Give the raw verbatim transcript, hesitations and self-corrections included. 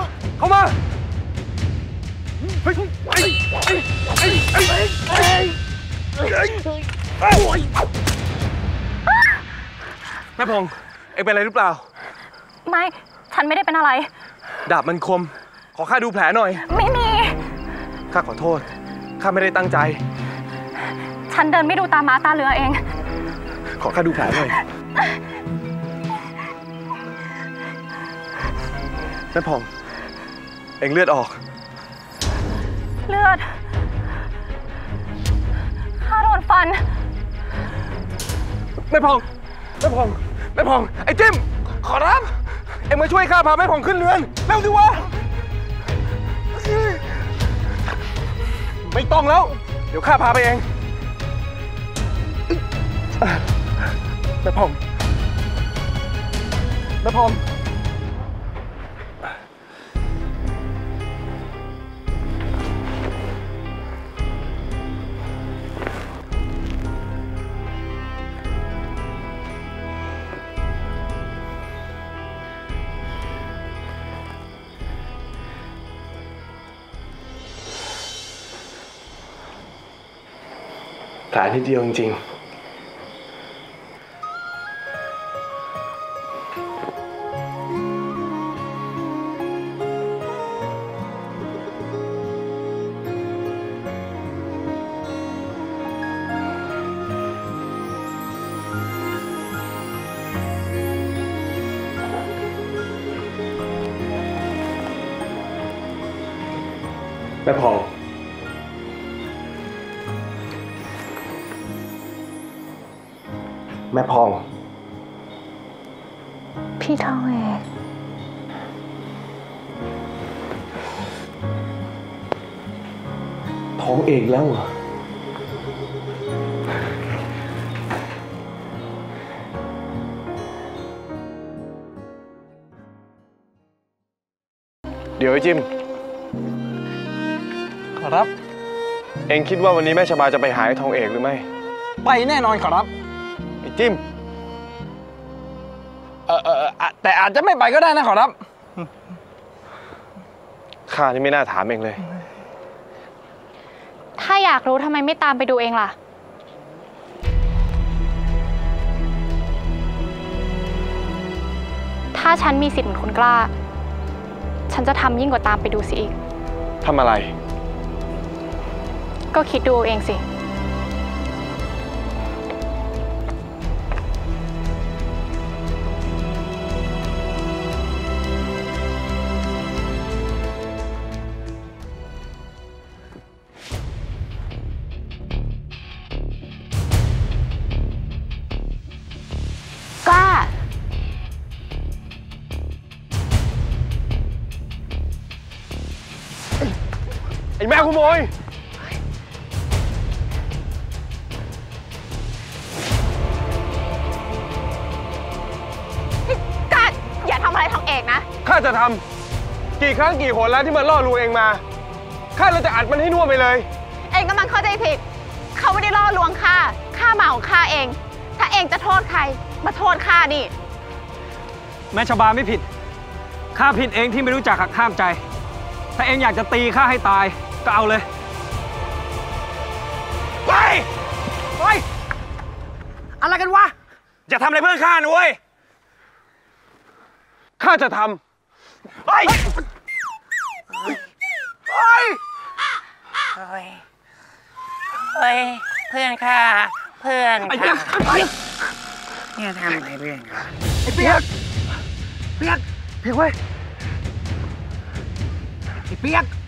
เข้ามาเฮ้ยไอ้ไอ้ไอ้ไอ้ไอ้ไอ้แม่พงษ์เอ็งเป็นอะไรหรือเปล่าไม่ฉันไม่ได้เป็นอะไรดาบมันคมขอข้าดูแผลหน่อยไม่มีข้าขอโทษข้าไม่ได้ตั้งใจฉันเดินไม่ดูตาม้าตาเรือเองขอข้าดูแผลหน่อยแม่พงษ์เอ็งเลือดออกเลือดข้าโดนฟันแม่พงษ์แม่พงษ์แม่พงษ์ไอ้จิ้มขอรับเอ็งมาช่วยข้าพาแม่พงษ์ขึ้นเรือนเร็วดิวะไม่ต้องแล้วเดี๋ยวข้าพาไปเองแม่พงษ์แม่พงษ์แผลนิดเดียวจริงๆแม่พงษ์แม่พองพี่ทองเอกท้องเอกแล้วเหรอเดี๋ยวไอ้จิมขอรับเอ็งคิดว่าวันนี้แม่ชบาจะไปหาไอ้ทองเอกหรือไม่ไปแน่นอนขอรับไอ้จิ้มเออเออแต่อาจจะไม่ไปก็ได้นะขอรับข้านี่ไม่น่าถามเองเลยถ้าอยากรู้ทำไมไม่ตามไปดูเองล่ะถ้าฉันมีสิทธิ์เหมือนคุณกล้าฉันจะทำยิ่งกว่าตามไปดูสิอีกทำอะไรก็คิดดูเองสิกล้าไอ้แม่ขโมยกล้าอย่าทำอะไรทองเอกนะข้าจะทำกี่ครั้งกี่หนแล้วที่มันล่อลวงเองมาข้าเลยจะอัดมันให้น่วมไปเลยเองกำลังเข้าใจผิดเขาไม่ได้ล่อลวงข้าข้ามาของข้าเองถ้าเองจะโทษใครมาโทษข้าดิแม่ชบาไม่ผิดข้าผิดเองที่ไม่รู้จักหักห้ามใจถ้าเองอยากจะตีข้าให้ตายก็เอาเลยไปไปอะไรกันวะอย่าทำอะไรเพื่อนข้านะเว้ยข้าจะทำไปไปเฮ้ยเฮ้ยเพื่อนข้าเพื่อนข้าเนี่ยทำอะไรเพื่อนข้าไอ้เปียกเปียกเปียกเว้ยไอ้เปียก